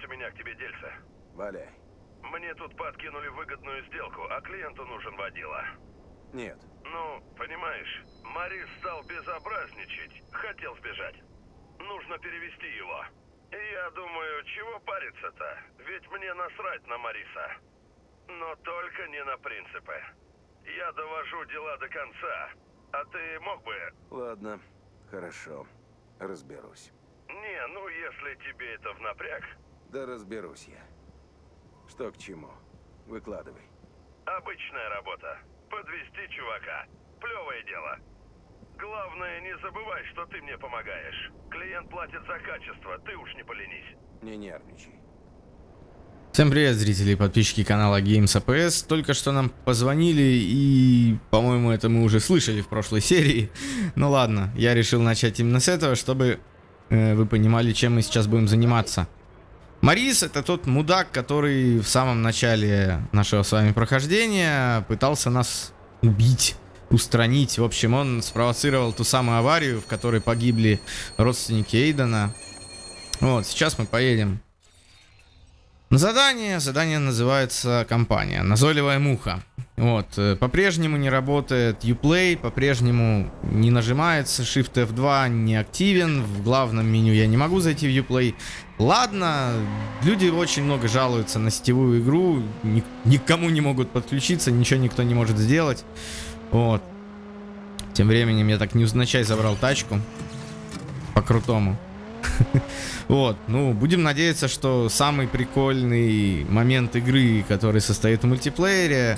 Есть у меня к тебе дельце. Валяй. Мне тут подкинули выгодную сделку, а клиенту нужен водила. Нет. Ну, понимаешь, Морис стал безобразничать, хотел сбежать. Нужно перевести его. И я думаю, чего париться-то? Ведь мне насрать на Мориса. Но только не на принципы. Я довожу дела до конца. А ты мог бы... Ладно, хорошо. Разберусь. Не, ну если тебе это в напряг. Да разберусь я. Что к чему? Выкладывай. Обычная работа. Подвести чувака. Плевое дело. Главное, не забывай, что ты мне помогаешь. Клиент платит за качество, ты уж не поленись. Не нервничай. Всем привет, зрители и подписчики канала Games APS. Только что нам позвонили и, по-моему, это мы уже слышали в прошлой серии. Ну ладно, я решил начать именно с этого, чтобы вы понимали, чем мы сейчас будем заниматься. Морис — это тот мудак, который в самом начале нашего с вами прохождения пытался нас убить, устранить. В общем, он спровоцировал ту самую аварию, в которой погибли родственники Эйдена. Вот, сейчас мы поедем на задание. Задание называется «Компания. Назойливая муха». Вот, по-прежнему не работает Uplay, по-прежнему не нажимается, Shift F2 не активен, в главном меню я не могу зайти в Uplay. Ладно, люди очень много жалуются на сетевую игру, никому не могут подключиться, ничего никто не может сделать. Вот. Тем временем я так невзначай забрал тачку по-крутому. Вот, ну, будем надеяться, что самый прикольный момент игры, который состоит в мультиплеере...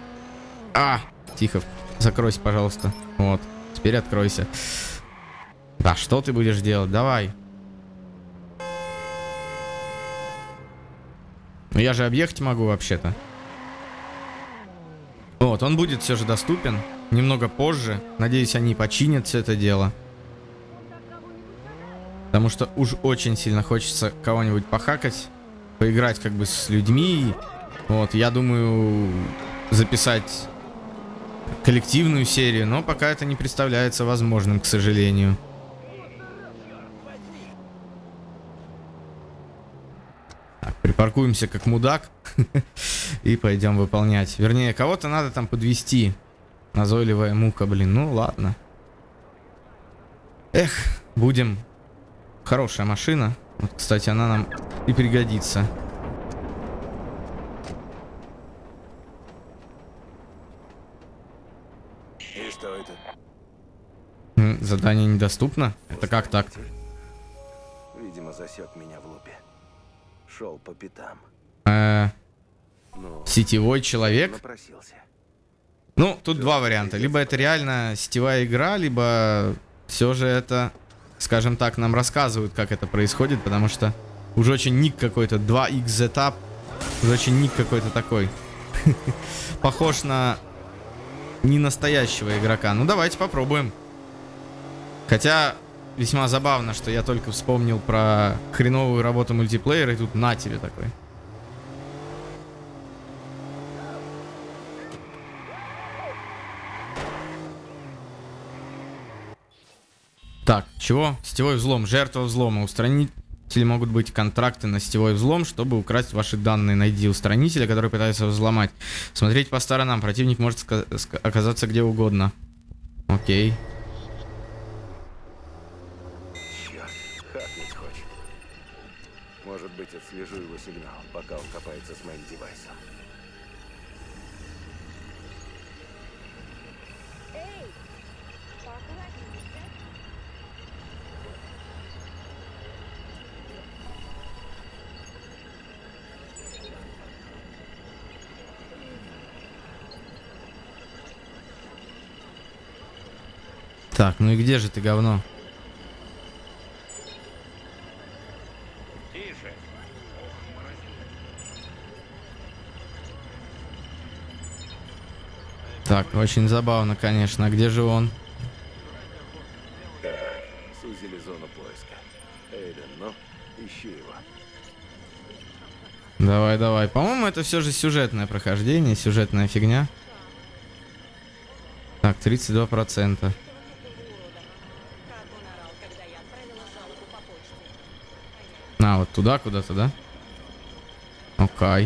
Тихо, закройся, пожалуйста. Вот, теперь откройся. Да, что ты будешь делать? Давай. Ну, я же объехать могу вообще-то. Вот, он будет все же доступен немного позже. Надеюсь, они починят все это дело. Потому что уж очень сильно хочется кого-нибудь похакать, поиграть как бы с людьми. Вот, я думаю, записать коллективную серию, но пока это не представляется возможным, к сожалению. Так, припаркуемся как мудак и пойдем выполнять. Вернее, кого-то надо там подвести. Назойливая муха, блин, ну ладно. Эх, будем... Хорошая машина. Вот, кстати, она нам и пригодится. И что это? Задание недоступно? Это как так? Видимо, засек меня в лупе. Шел по пятам. Ну, Сетевой человек? напросился. Ну, тут два варианта. Либо это реально сетевая игра, либо все же это, скажем так, нам рассказывают, как это происходит, потому что уже очень ник какой-то, 2xZUp, уже очень ник какой-то такой. Похож на не настоящего игрока. Ну, давайте попробуем. Хотя, весьма забавно, что я только вспомнил про хреновую работу мультиплеера, и тут на тебе такой. Так, чего? Сетевой взлом, жертва взлома. Устранители могут быть контракты на сетевой взлом, чтобы украсть ваши данные. Найди устранителя, который пытается взломать. Смотреть по сторонам. Противник может оказаться где угодно. Окей. Черт, хакнуть хочет. Может быть, отслежу его сигнал, пока он копается с моим девайсом. Так, ну и где же ты, говно? Тише. Так, очень забавно, конечно. А где же он? Так, сузили зону поиска. Эйден, ну, ищи его. Давай, давай. По-моему, это все же сюжетное прохождение, сюжетная фигня. Так, 32%. Вот туда куда-то, да? Окей.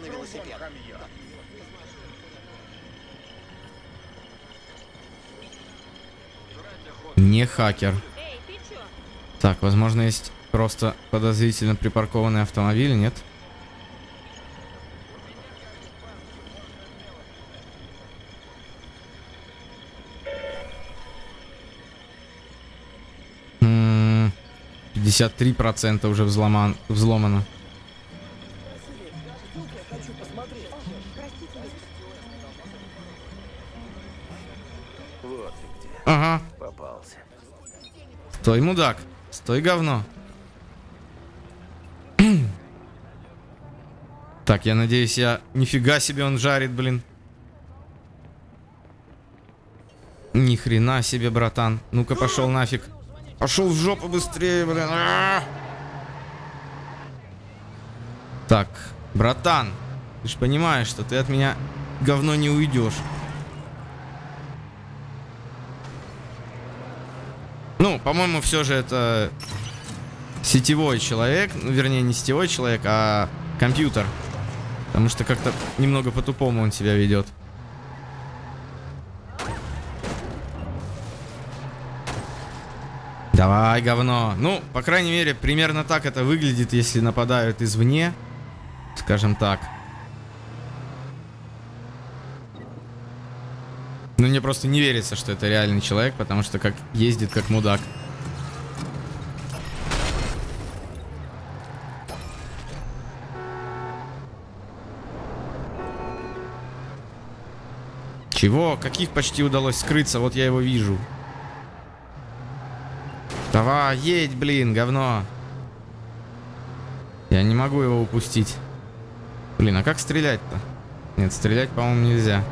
Не хакер. Так, возможно, есть просто подозрительно припаркованный автомобиль, нет? М-м, 53% уже взломано. Вот ты где. Ага. Попался. Стой, мудак. Стой, говно. Так, я надеюсь, нифига себе он жарит, блин. Ни хрена себе, братан. Ну-ка, пошел нафиг. Пошел в жопу быстрее, блин. Так, братан. Ты ж понимаешь, что ты от меня говно не уйдешь. Ну, по-моему, все же это сетевой человек. Ну, вернее, не сетевой человек, а компьютер. Потому что как-то немного по-тупому он себя ведет. Давай, говно. Ну, по крайней мере, примерно так это выглядит, если нападают извне. Скажем так. Ну, мне просто не верится, что это реальный человек, потому что как ездит как мудак. Чего? Каких почти удалось скрыться? Вот я его вижу. Давай, едь, блин, говно. Я не могу его упустить. Блин, а как стрелять-то? Нет, стрелять, по-моему, нельзя.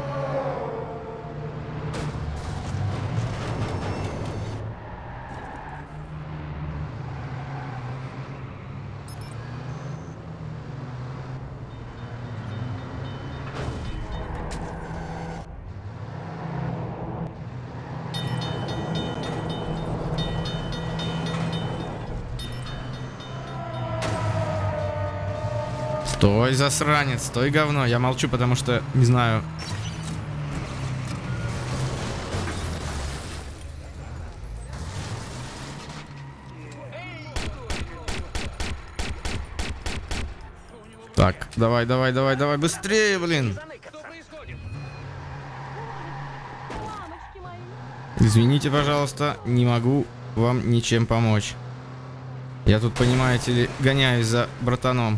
Стой, засранец, стой, говно. Я молчу, потому что не знаю. Так, давай, давай, давай, давай, быстрее, блин. Извините, пожалуйста, не могу вам ничем помочь. Я тут, понимаете ли, гоняюсь за братаном.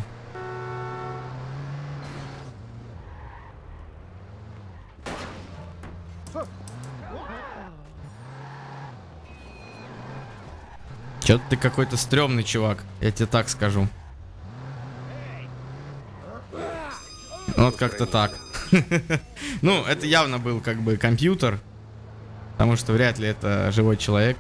Чё-то ты какой-то стрёмный чувак, я тебе так скажу. Вот как-то так. Ну, это явно был как бы компьютер, потому что вряд ли это живой человек.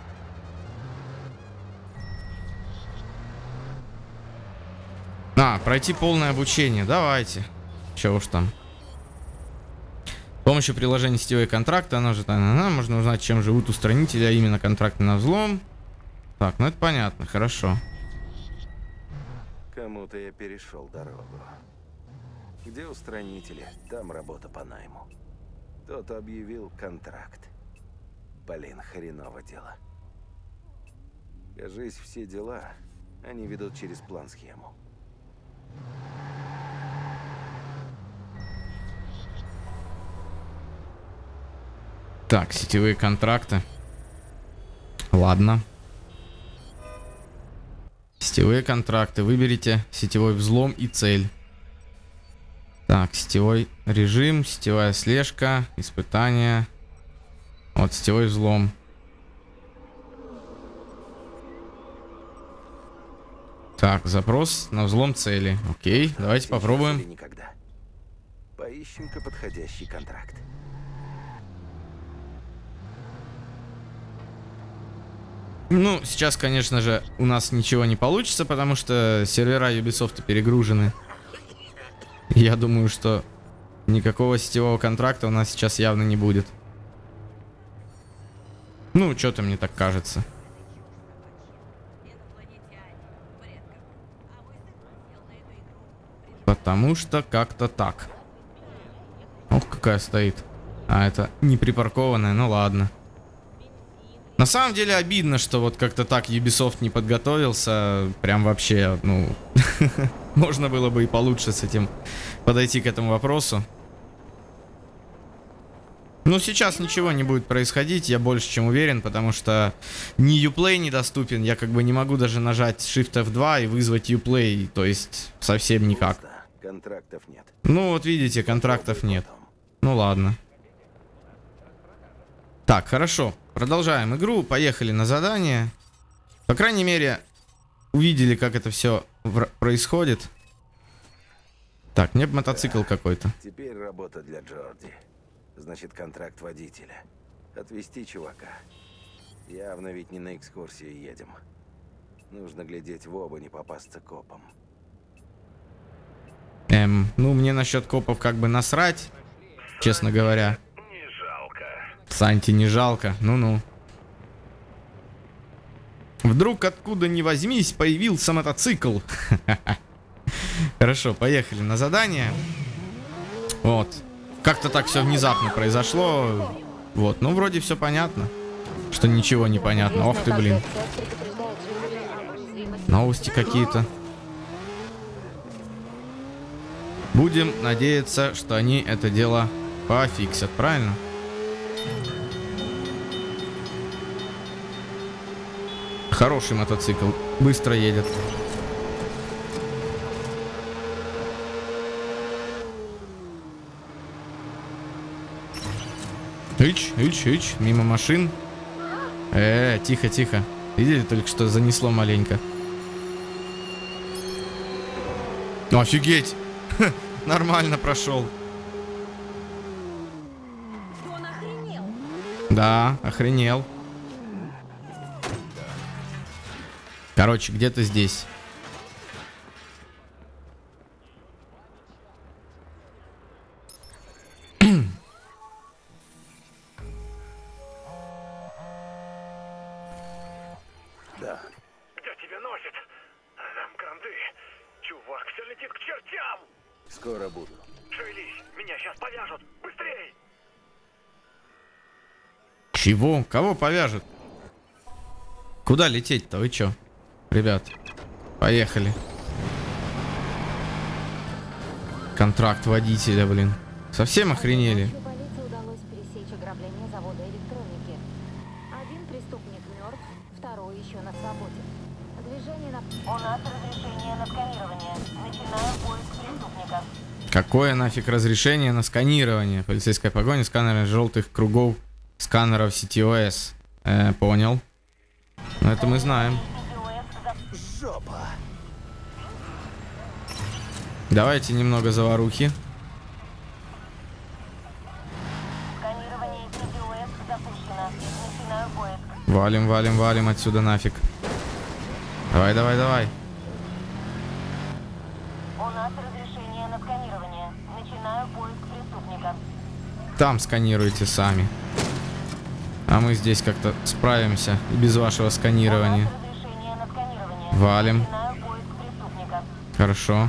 Пройти полное обучение, давайте. Чё уж там. С помощью приложения сетевой контракты, оно же там, можно узнать, чем живут устранители, а именно контракты на взлом. Так, ну это понятно, хорошо. Кому-то я перешел дорогу. Где устранители, там работа по найму. Кто-то объявил контракт. Блин, хреново дело. Кажись, все дела они ведут через план-схему. Так, сетевые контракты. Ладно. Сетевые контракты. Выберите сетевой взлом и цель. Так, сетевой режим, сетевая слежка, испытания. Вот, сетевой взлом. Так, запрос на взлом цели. Окей, давайте попробуем. Никогда. Поищем-ка подходящий контракт. Ну, сейчас, конечно же, у нас ничего не получится, потому что сервера Ubisoft перегружены. Я думаю, что никакого сетевого контракта у нас сейчас явно не будет. Ну, что-то мне так кажется. Потому что как-то так. Ох, какая стоит. А, это не припаркованная, ну ладно. На самом деле обидно, что вот как-то так Ubisoft не подготовился. Прям вообще, ну... Можно было бы и получше с этим подойти к этому вопросу. Ну, сейчас ничего не будет происходить, я больше чем уверен, потому что ни Uplay недоступен, я как бы не могу даже нажать Shift F2 и вызвать Uplay, то есть совсем никак. Контрактов нет. Ну, вот видите, контрактов нет. Ну, ладно. Так, хорошо, продолжаем игру, поехали на задание. По крайней мере, увидели, как это все происходит. Так, мне бы мотоцикл какой-то. Теперь работа для Джорди. Значит, контракт водителя. Отвезти чувака. Явно ведь не на экскурсию едем. Нужно глядеть в оба, не попасться копам. Ну, мне насчет копов как бы насрать, честно говоря. Не жалко. Санти не жалко, ну-ну. Вдруг откуда ни возьмись появился мотоцикл. Хорошо, поехали на задание. Вот. Как-то так все внезапно произошло. Вот, ну вроде все понятно. Что ничего не понятно. Ох ты, блин. Новости какие-то. Будем надеяться, что они это дело пофиксят, правильно? Хороший мотоцикл. Быстро едет. Ич, мимо машин. Тихо, тихо. Видели, только что занесло маленько. Ну, офигеть. Нормально прошел. Он охренел. Да, охренел. Короче, где-то здесь. Да. Где тебя носит? Там кранты. Чувак, все летит к чертям. Скоро буду. Шевелись, меня сейчас повяжут. Быстрей! Чего? Кого повяжут? Куда лететь-то? Вы чё? Ребят, поехали. Контракт водителя, блин. Совсем охренели? Полиции удалось пересечь ограбление завода электроники. Один преступник мертв, второй еще на свободе. Движение на... У нас разрешение на сканирование. Начинаем поиск преступника. Какое нафиг разрешение на сканирование? Полицейская погоня, сканеры желтых кругов, сканеров CTOS. Понял. Ну это мы знаем. Жопа. Давайте немного заварухи. Сканирование CTOS запущено. Начинаю поиск. Валим, валим, валим отсюда нафиг. Давай, давай, давай. У нас разрешение на сканирование. Начинаю поиск преступника. Там сканируйте сами. А мы здесь как-то справимся и без вашего сканирования. У нас разрешение на сканирование. Валим. Начинаю поиск преступника. Хорошо.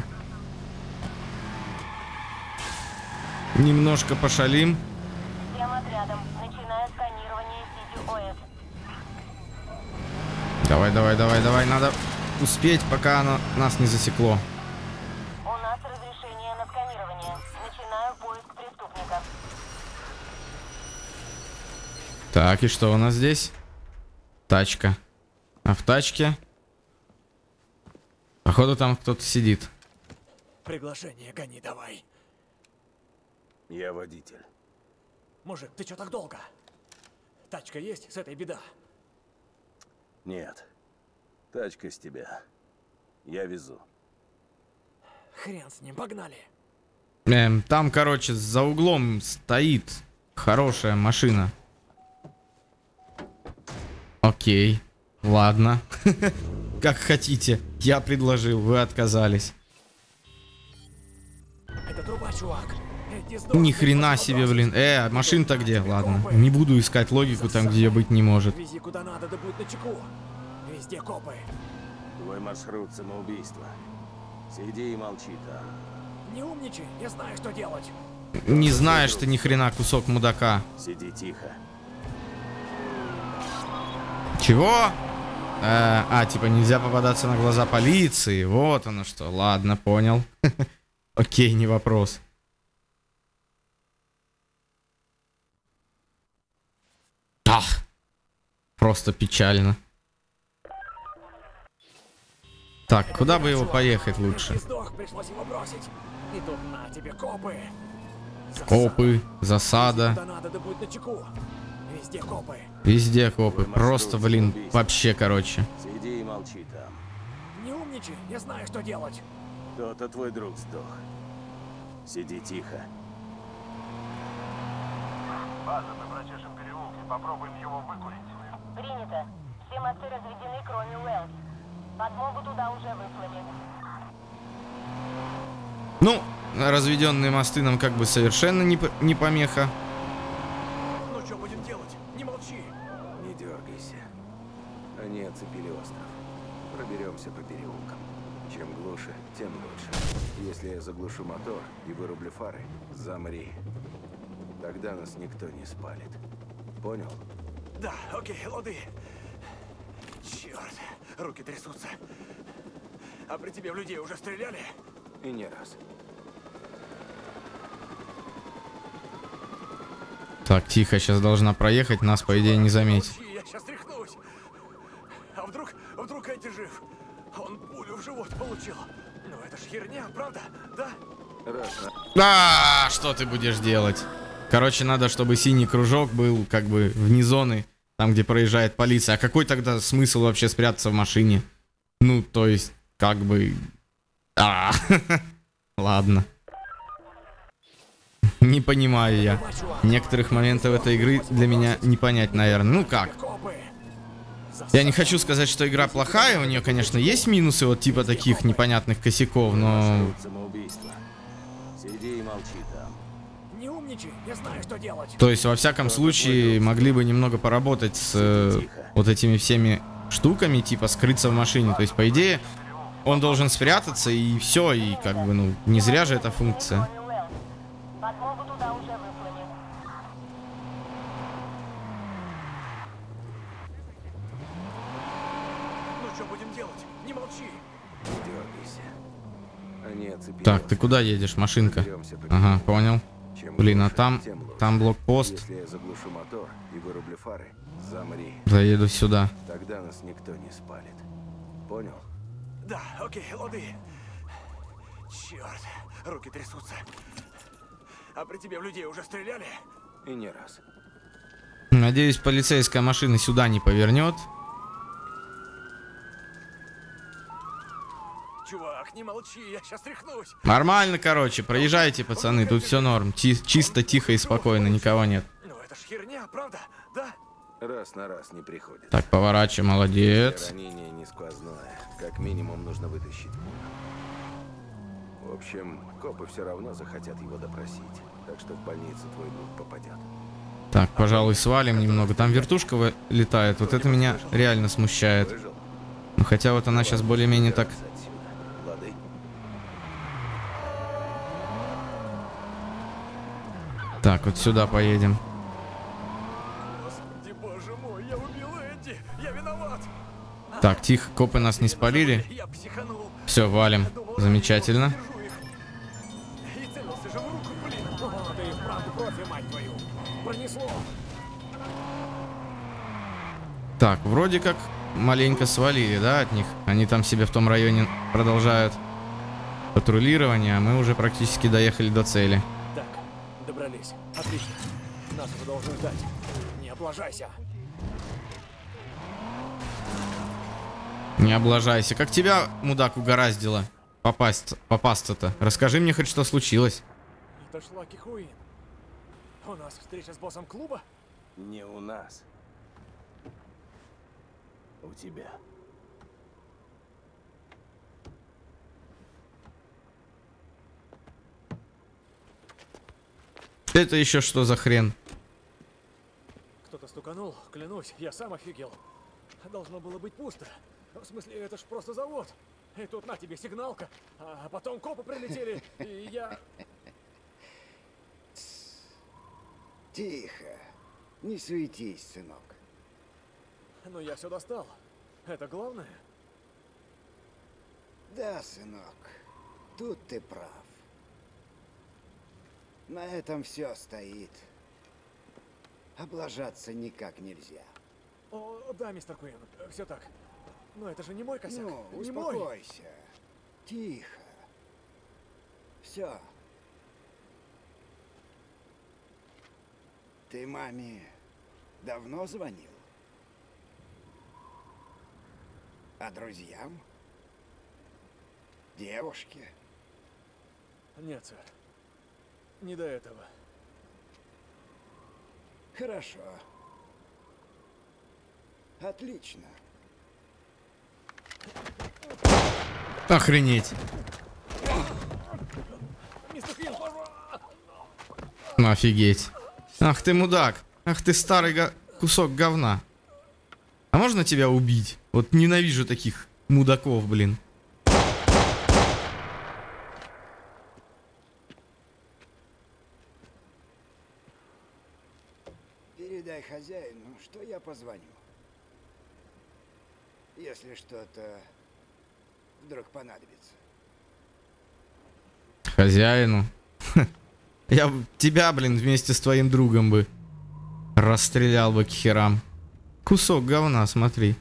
Немножко пошалим. Всем отрядом. Начинаю сканирование CTOS. Давай, давай, давай, давай. Надо успеть, пока оно нас не засекло. У нас разрешение на сканирование. Начинаю поиск преступника. Так, и что у нас здесь? Тачка. А в тачке? Походу там кто-то сидит. Приглашение гони давай. Я водитель. Мужик, ты чё так долго? Тачка есть, с этой беда. Нет. Тачка с тебя. Я везу. Хрен с ним, погнали. Там, короче, за углом стоит хорошая машина. Окей. Ладно. Как хотите. Я предложил, вы отказались. Это труба, чувак. Эти сдохли, Ни хрена просто себе, бросить. блин. Машина-то где? Ладно. Не буду искать логику там, где ее быть не может. Вези куда надо, да будь начеку. Везде копы. Твой маршрут самоубийства. Сиди и молчи там. Не умничай, я знаю, что делать. Не знаешь ты ни хрена, кусок мудака. Сиди тихо. Чего? Типа нельзя попадаться на глаза полиции. Вот оно что. Ладно, понял. Окей, не вопрос. Просто печально. Так, куда бы его поехать лучше? Сдох, пришлось его бросить. И тут на тебе копы. Копы, засада. Куда надо, да будет начеку. Везде копы. Везде копы. Просто, блин, вообще, короче. Сиди и молчи там. Не умничай, я знаю, что делать. Кто-то твой друг сдох. Сиди тихо. База на Брачешем переулке. Попробуем его выкурить. Принято. Все мосты разведены, кроме Уэллс. Подмогу туда уже выслали. Ну, разведенные мосты нам как бы совершенно не помеха. Ну что будем делать? Не молчи. Не дергайся. Они оцепили остров. Проберемся по переулкам. Чем глуше, тем лучше. Если я заглушу мотор и вырублю фары, замри. Тогда нас никто не спалит. Понял? Да, окей, лады. Черт, руки трясутся. А при тебе в людей уже стреляли? И не раз. Так, тихо, сейчас должна проехать, нас, по идее, не заметит. Молчи, я сейчас тряхнусь. А вдруг Эдди жив? Он пулю в живот получил. Ну это ж херня, правда? Да? Что ты будешь делать? Короче, надо, чтобы синий кружок был как бы вне зоны, там, где проезжает полиция. А какой тогда смысл вообще спрятаться в машине? Ну, то есть, как бы... Ладно. Не понимаю я. Некоторых моментов этой игры для меня не понять, наверное. Ну как? Я не хочу сказать, что игра плохая. У нее, конечно, есть минусы вот типа таких непонятных косяков, но... Самоубийство. Сиди и молчи там. Не умничай, я знаю, что делать. То есть, во всяком случае, могли бы немного поработать с вот этими всеми штуками, типа скрыться в машине. То есть, по идее, он должен спрятаться и все, и как бы, ну, не зря же эта функция. Подмогу туда уже выслали. Ну что будем делать? Не молчи. Не дергайся. Они оцепили. Так, ты куда едешь, машинка? Ага, понял. Чем Блин, а глуше, там тем лучше. блокпост. Если я заглушу мотор и вырублю фары, замри. Заеду сюда. Тогда нас никто не спалит. Понял? Да, окей, лады. Черт, руки трясутся. А при тебе в людей уже стреляли? И не раз. Надеюсь, полицейская машина сюда не повернет. Чувак, не молчи, я сейчас тряхнусь. Нормально, короче, проезжайте, пацаны, тут все норм. Чисто, тихо и спокойно, никого нет. Ну это ж херня, правда? Да? Раз на раз не приходит. Так, поворачивай, молодец. Ранение не сквозное. Как минимум нужно вытащить пулю. В общем, копы все равно захотят его допросить. Так что в больницу твой друг попадет. Так, пожалуй, свалим немного. Там вертушка летает, вот это меня реально смущает. Выжил? Ну, хотя вот она сейчас более-менее так... Отсюда. Лады? Так, вот сюда поедем. Господи, боже мой, я убил Эдди, я виноват. Так, тихо, копы нас не спалили. Я психанул. Все, валим. Замечательно. Держу их. И целился же в руку, блин. О, ты и вправду профи, мать твою. Пронесло. Так, вроде как маленько свалили, да, от них? Они там себе в том районе продолжают патрулирование, а мы уже практически доехали до цели. Так, добрались. Отлично. Нас уже должны ждать. Не облажайся. Не облажайся. Как тебя, мудак, угораздило попасться-то? Расскажи мне хоть, что случилось. Это ж Лаки Хуин. У нас встреча с боссом клуба? Не у нас. У тебя. Это еще что за хрен? Кто-то стуканул, клянусь, я сам офигел. Должно было быть пусто. В смысле, это ж просто завод. И тут на тебе сигналка, а потом копы прилетели, и я... Тихо. Не суетись, сынок. Ну я все достал. Это главное. Да, сынок. Тут ты прав. На этом все стоит. Облажаться никак нельзя. О, да, мистер Куин, все так. Но это же не мой косяк. Ну, не мой. успокойся. Тихо. Все. Ты маме давно звонил? А друзьям? Девушке? Нет, сэр. Не до этого. Хорошо. Отлично. Охренеть. Мистер Куин, пожалуйста! Ну офигеть. Ах ты мудак. Ах ты старый кусок говна. А можно тебя убить? Вот ненавижу таких мудаков, блин. Передай хозяину, что я позвоню. Если что-то вдруг понадобится. Хозяину. Я тебя, блин, вместе с твоим другом бы расстрелял бы к херам. Кусок говна, смотри.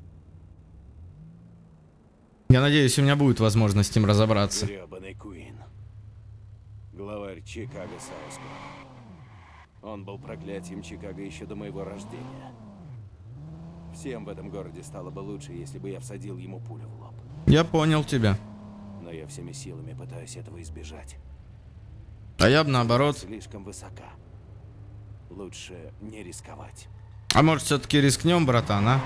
Я надеюсь, у меня будет возможность с ним разобраться. Грёбаный Куин. Главарь Чикаго Сауско. Он был проклятием Чикаго еще до моего рождения. Всем в этом городе стало бы лучше, если бы я всадил ему пулю в лоб. Я понял тебя. Но я всеми силами пытаюсь этого избежать. А я бы наоборот. Слишком высока. Лучше не рисковать. А может, все-таки рискнем, братан, а?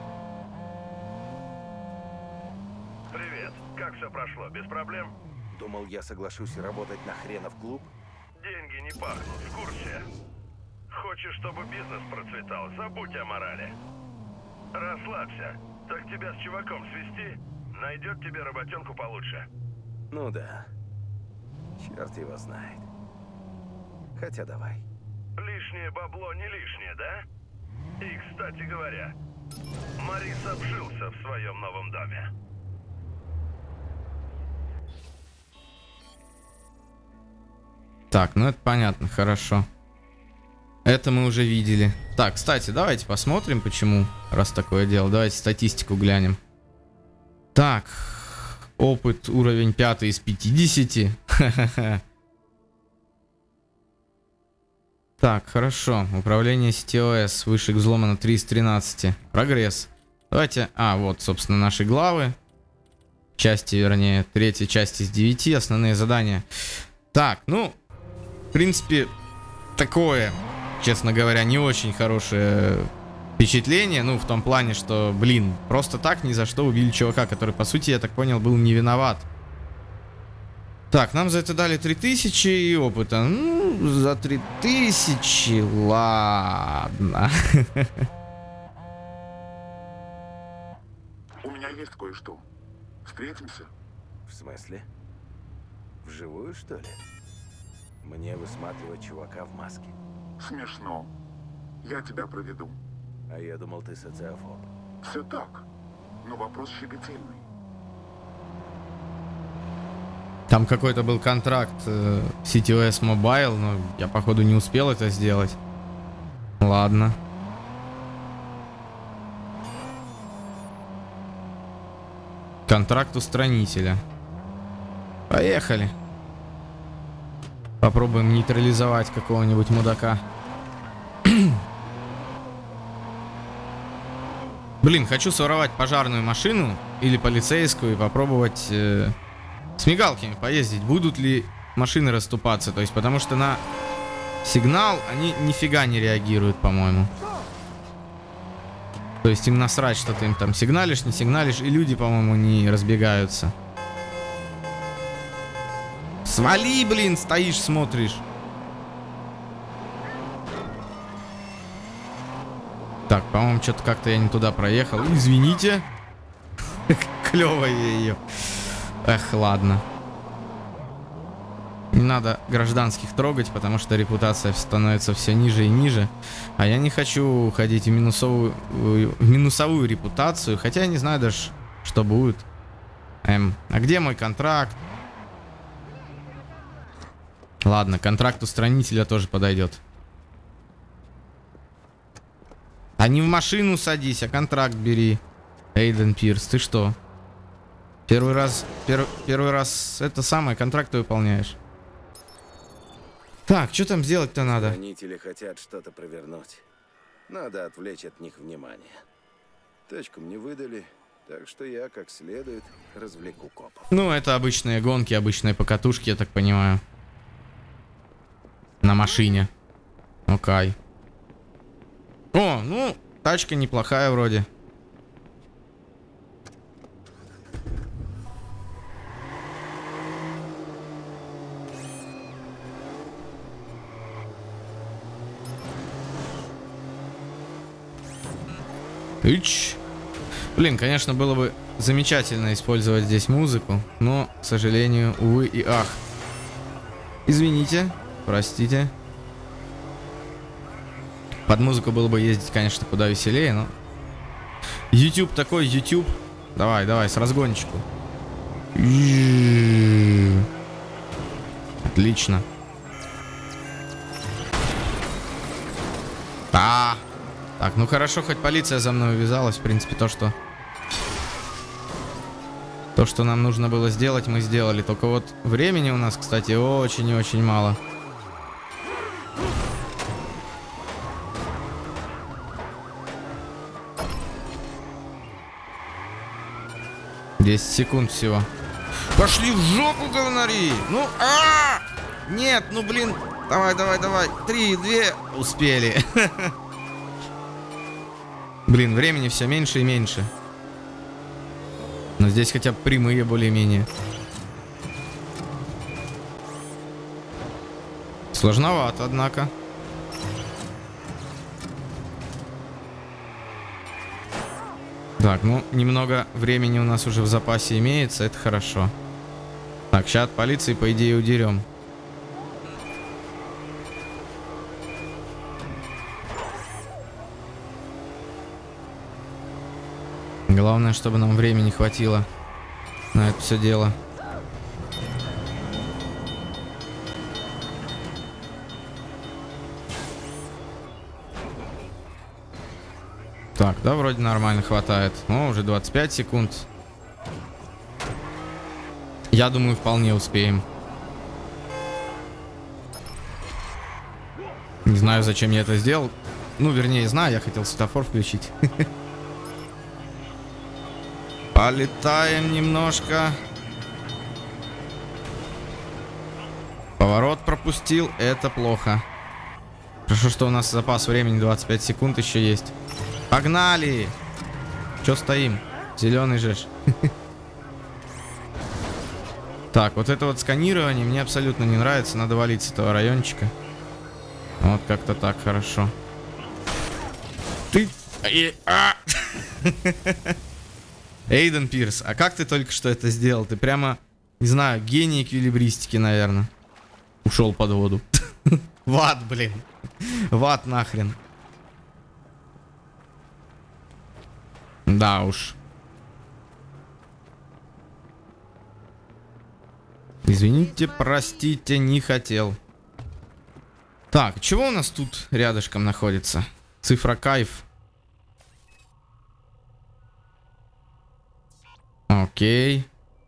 Привет. Как все прошло? Без проблем? Думал, я соглашусь работать на хренов клуб? Деньги не пахнут, в курсе. Хочешь, чтобы бизнес процветал? Забудь о морали. Расслабься. Так тебя с чуваком свести? Найдет тебе работенку получше. Ну да. Черт его знает. Хотя давай. Лишнее бабло не лишнее, да? И, кстати говоря, Морис обжился в своем новом доме. Так, ну это понятно, хорошо. Это мы уже видели. Так, кстати, давайте посмотрим, почему, раз такое дело. Давайте статистику глянем. Так, опыт уровень 5 из 50. Так, хорошо. Управление CTOS выше взлома на 3 из 13. Прогресс. Давайте, вот, собственно, наши главы. Части, вернее, третья часть из 9. Основные задания. Так, ну, в принципе, такое, честно говоря, не очень хорошее впечатление. Ну, в том плане, что, блин, просто так ни за что убили чувака, который, по сути, я так понял, был не виноват. Так, нам за это дали 3000 опыта. Ну, за 3000, ладно. У меня есть кое-что. Встретимся? В смысле? Вживую, что ли? Мне высматривать чувака в маске? Смешно. Я тебя проведу. А я думал, ты социофоб. Все так. Но вопрос щепетильный. Там какой-то был контракт CTOS Mobile, но я, походу, не успел это сделать. Ладно. Контракт устранителя. Поехали. Попробуем нейтрализовать какого-нибудь мудака. Блин, хочу своровать пожарную машину или полицейскую и попробовать с мигалками поездить. Будут ли машины расступаться? То есть, потому что на сигнал они нифига не реагируют, по-моему. То есть им насрать, что ты им там сигналишь, не сигналишь, и люди, по-моему, не разбегаются. Свали, блин, стоишь, смотришь. Так, по-моему, что-то как-то я не туда проехал. Извините. Клевая ее. Эх, ладно. Не надо гражданских трогать, потому что репутация становится все ниже и ниже. А я не хочу уходить в минусовую репутацию. Хотя я не знаю даже, что будет. А где мой контракт? Ладно, контракт устранителя тоже подойдет. А не в машину садись, а контракт бери. Эйден Пирс, ты что? Первый раз это самое, контракты выполняешь. Так, что там сделать-то надо? Хранители хотят что-то провернуть. Надо отвлечь от них внимание. Тачку мне выдали, так что я как следует развлеку копов. Ну, это обычные гонки, обычные покатушки, я так понимаю. На машине. Окей. О, ну, тачка неплохая вроде. Ич. Блин, конечно, было бы замечательно использовать здесь музыку, но, к сожалению, увы и ах. Извините, простите. Под музыку было бы ездить, конечно, куда веселее, но... YouTube такой, YouTube. Давай, давай, с разгончику. Отлично. Так, ну хорошо, хоть полиция за мной увязалась. В принципе, то, что нам нужно было сделать, мы сделали. Только вот времени у нас, кстати, очень и очень мало. Секунд всего. Пошли в жопу, говнари! Ну, нет, ну блин. Давай, давай, давай. 3, 2. Успели. Блин, времени все меньше и меньше. Но здесь хотя бы прямые более-менее. Сложновато, однако. Так, ну, немного времени у нас уже в запасе имеется, это хорошо. Так, сейчас от полиции, по идее, удерем. Главное, чтобы нам времени хватило на это все дело. Так, да, вроде нормально хватает. О, уже 25 секунд. Я думаю, вполне успеем. Не знаю, зачем я это сделал. Ну, вернее, знаю, я хотел светофор включить. Полетаем немножко. Поворот пропустил, это плохо. Хорошо, что у нас запас времени 25 секунд еще есть. Погнали! Че стоим? Зеленый же. Так, вот это вот сканирование мне абсолютно не нравится. Надо валить с этого райончика. Вот как-то так хорошо. Ты... Эйден Пирс, а как ты только что это сделал? Ты прямо, не знаю, гений эквилибристики, наверное. Ушел под воду. В ад, блин. В ад нахрен. Да уж. Извините, простите, не хотел. Так, чего у нас тут рядышком находится? Цифра кайф. Окей.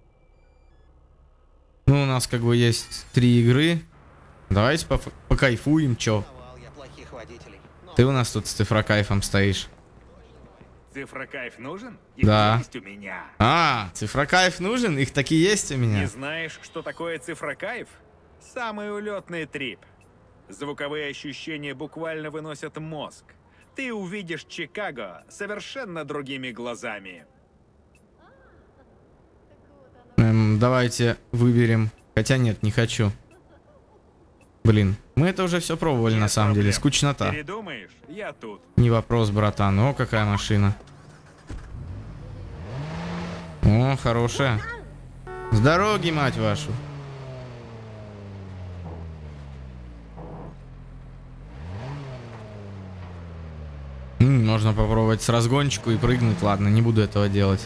Ну, у нас как бы есть 3 игры. Давайте покайфуем, чё? Ты у нас тут с цифрокайфом стоишь. Цифрокайф нужен? Да. Есть у меня. Цифрокайф нужен? Их такие есть у меня. Не знаешь, что такое цифрокайф? Самый улетный трип. Звуковые ощущения буквально выносят мозг. Ты увидишь Чикаго совершенно другими глазами. Давайте выберем. Хотя нет, не хочу. Блин, мы это уже все пробовали, на самом деле. Скучнота. Передумаешь? Я тут. Не вопрос, братан. О, какая машина. О, О, хорошая. С дороги, мать вашу. Можно попробовать с разгончику и прыгнуть. Ладно, не буду этого делать.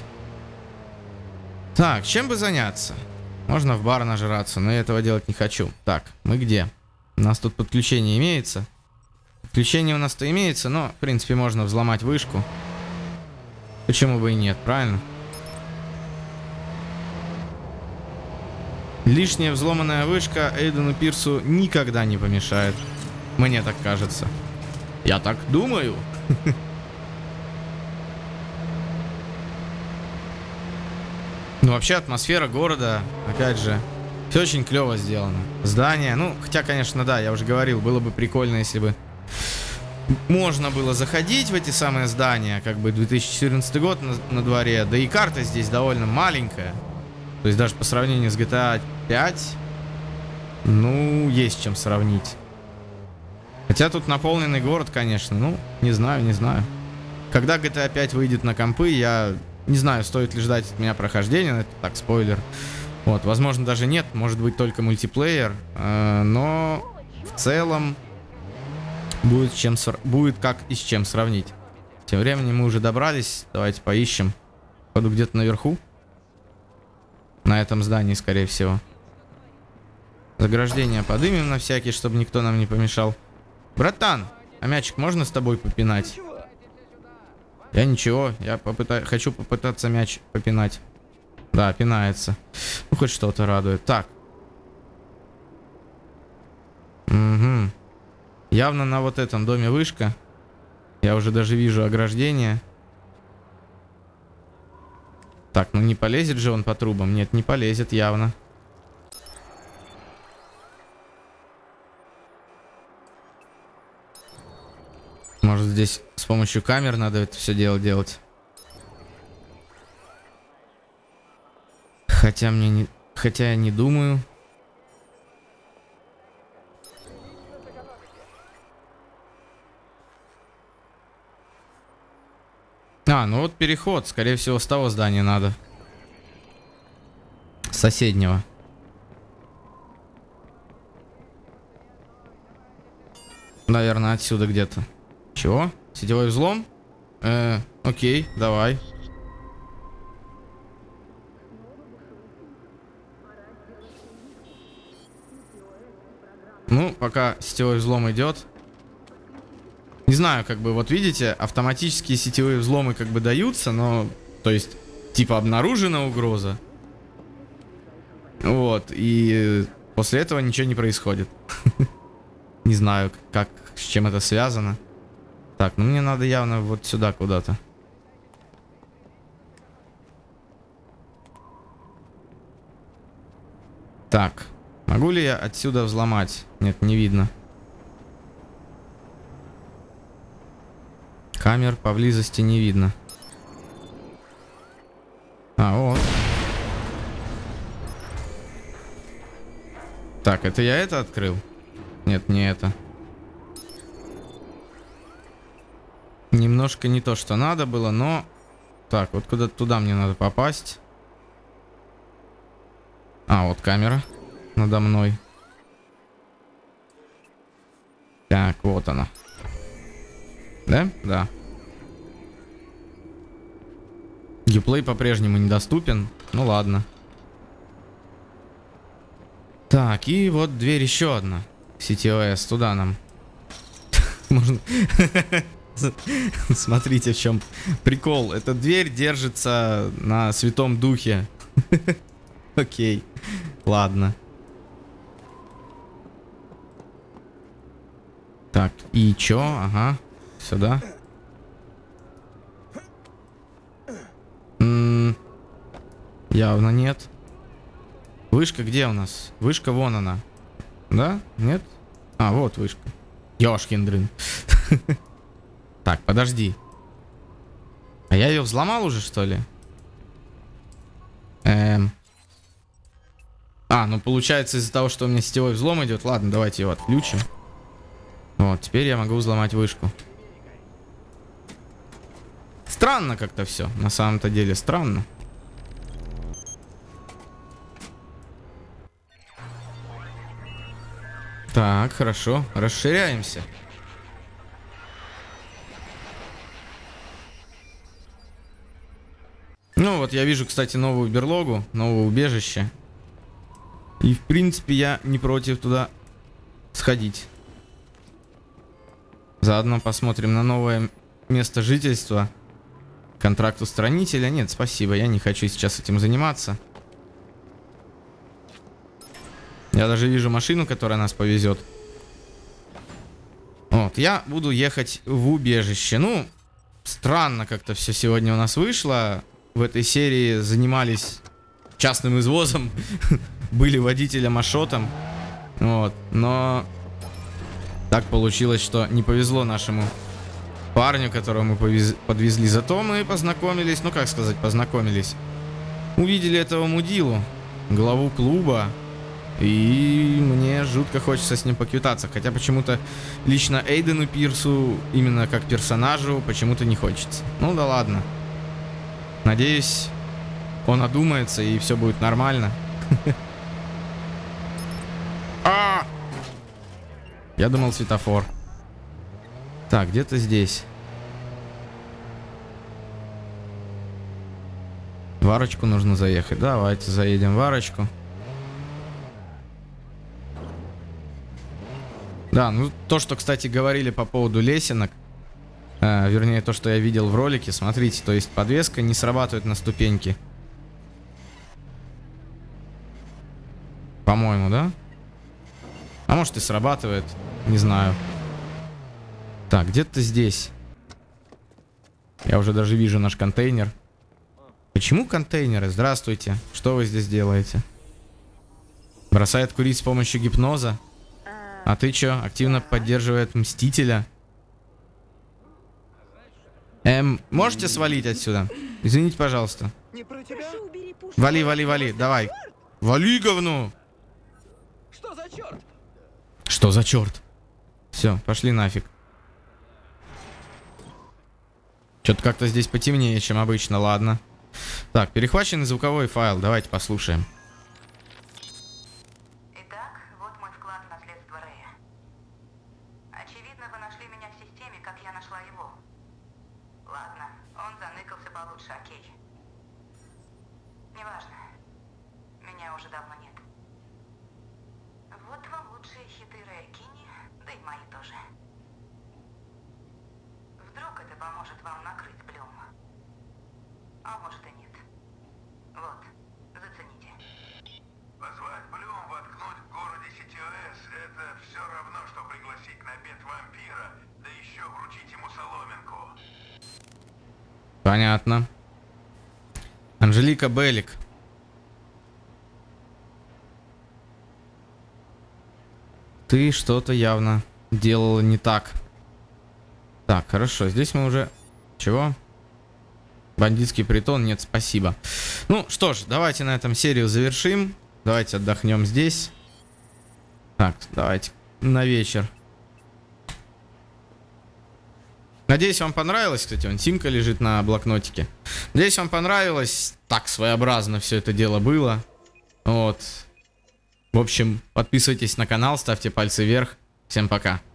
Так, чем бы заняться? Можно в бар нажраться, но я этого делать не хочу. Так, мы где? У нас тут подключение имеется. Подключение у нас-то имеется, но, в принципе, можно взломать вышку. Почему бы и нет, правильно? Лишняя взломанная вышка Эйдену Пирсу никогда не помешает. Мне так кажется. Я так думаю. Ну, вообще, атмосфера города, опять же, все очень клево сделано. Здание, ну, хотя, конечно, да, я уже говорил, было бы прикольно, если бы можно было заходить в эти самые здания, как бы 2014 год на дворе, да и карта здесь довольно маленькая. То есть даже по сравнению с GTA 5, ну, есть чем сравнить. Хотя тут наполненный город, конечно, ну, не знаю. Когда GTA 5 выйдет на компы, я не знаю, стоит ли ждать от меня прохождения, это так, спойлер. Вот, возможно, даже нет, может быть только мультиплеер, но в целом будет как и с чем сравнить. Тем временем мы уже добрались, давайте поищем. Походу где-то наверху. На этом здании, скорее всего. Заграждение подымем на всякий, чтобы никто нам не помешал. Братан, а мячик можно с тобой попинать? Я ничего, я хочу попытаться мяч попинать. Да, пинается. Ну, хоть что-то радует. Так. Угу. Явно на вот этом доме вышка. Я уже даже вижу ограждение. Так, ну не полезет же он по трубам? Нет, не полезет явно. Может, здесь с помощью камер надо это все дело делать. Хотя я не думаю. А, ну вот переход, скорее всего, с того здания надо. С соседнего. Наверное, отсюда где-то. Чего? Сетевой взлом? Окей, давай. Ну, пока сетевой взлом идет. Не знаю, как бы, вот видите, автоматические сетевые взломы как бы даются, но, то есть, типа обнаружена угроза. Вот, и после этого ничего не происходит. Не знаю, как, с чем это связано. Так, ну мне надо явно вот сюда куда-то. Так, могу ли я отсюда взломать? Нет, не видно. Камер поблизости не видно. А, вот. Так, это я это открыл? Нет, не это. Немножко не то, что надо было, но... Так, вот куда-то туда мне надо попасть. А, вот камера надо мной. Так, вот она. Да? Да. Геймплей по-прежнему недоступен. Ну ладно. Так, и вот дверь еще одна. CTOS, туда нам. Можно... Смотрите, в чем прикол. Эта дверь держится на Святом Духе. Окей. Ладно. Так, и чё? Ага. Сюда. Явно нет. Вышка где у нас? Вышка вон она. Да? Нет? А, вот вышка. Ёшкин дрын. Так, подожди. А я ее взломал уже, что ли? А, ну получается из-за того, что у меня сетевой взлом идет. Ладно, давайте его отключим. Вот, теперь я могу взломать вышку. Странно как-то все. На самом-то деле странно. Так, хорошо. Расширяемся. Ну вот, я вижу, кстати, новую берлогу, новое убежище. И, в принципе, я не против туда сходить. Заодно посмотрим на новое место жительства. Контракт устранителя. Нет, спасибо, я не хочу сейчас этим заниматься. Я даже вижу машину, которая нас повезет. Вот, я буду ехать в убежище. Ну, странно как-то все сегодня у нас вышло. В этой серии занимались частным извозом. Были водителем Ашотом. Вот, но так получилось, что не повезло нашему парню, которого мы подвезли. Зато мы познакомились, ну как сказать, познакомились. Увидели этого мудилу, главу клуба. И мне жутко хочется с ним поквитаться. Хотя почему-то лично Эйдену Пирсу, именно как персонажу, почему-то не хочется. Ну да ладно. Надеюсь, он одумается и все будет нормально. Я думал, светофор. Так, где-то здесь. В арочку нужно заехать. Давайте заедем в арочку. Да, ну то, что, кстати, говорили по поводу лесенок, вернее, то, что я видел в ролике, смотрите, то есть подвеска не срабатывает на ступеньки. По-моему, да? А может и срабатывает, не знаю. Так, где-то здесь. Я уже даже вижу наш контейнер. Почему контейнеры? Здравствуйте. Что вы здесь делаете? Бросает курить с помощью гипноза? А ты чё, активно поддерживает Мстителя? Можете свалить отсюда? Извините, пожалуйста. Вали, вали, вали, давай. Вали, говно! Что за черт? Что за черт? Все, пошли нафиг. Что-то как-то здесь потемнее, чем обычно, ладно. Так, перехваченный звуковой файл, давайте послушаем. Итак, вот мой вклад в наследство Рэя. Очевидно, вы нашли меня в системе, как я нашла его. Ладно, он заныкался получше, окей. Неважно. Меня уже давно нет. Вот вам лучшие хиты Рэя Кинни, да и мои тоже. Вдруг это поможет вам накрыть Блюм. А может и нет. Вот, зацените. Позвать Блюм воткнуть в городе CTOS — это все равно, что пригласить на обед вампира, да еще вручить ему соломинку. Понятно. Анжелика Беллик. Ты что-то явно делала не так. Так, хорошо. Здесь мы уже... Чего? Бандитский притон? Нет, спасибо. Ну, что ж, давайте на этом серию завершим. Давайте отдохнем здесь. Так, давайте на вечер. Надеюсь, вам понравилось. Кстати, вон симка лежит на блокнотике. Надеюсь, вам понравилось. Так своеобразно все это дело было. Вот. В общем, подписывайтесь на канал, ставьте пальцы вверх. Всем пока.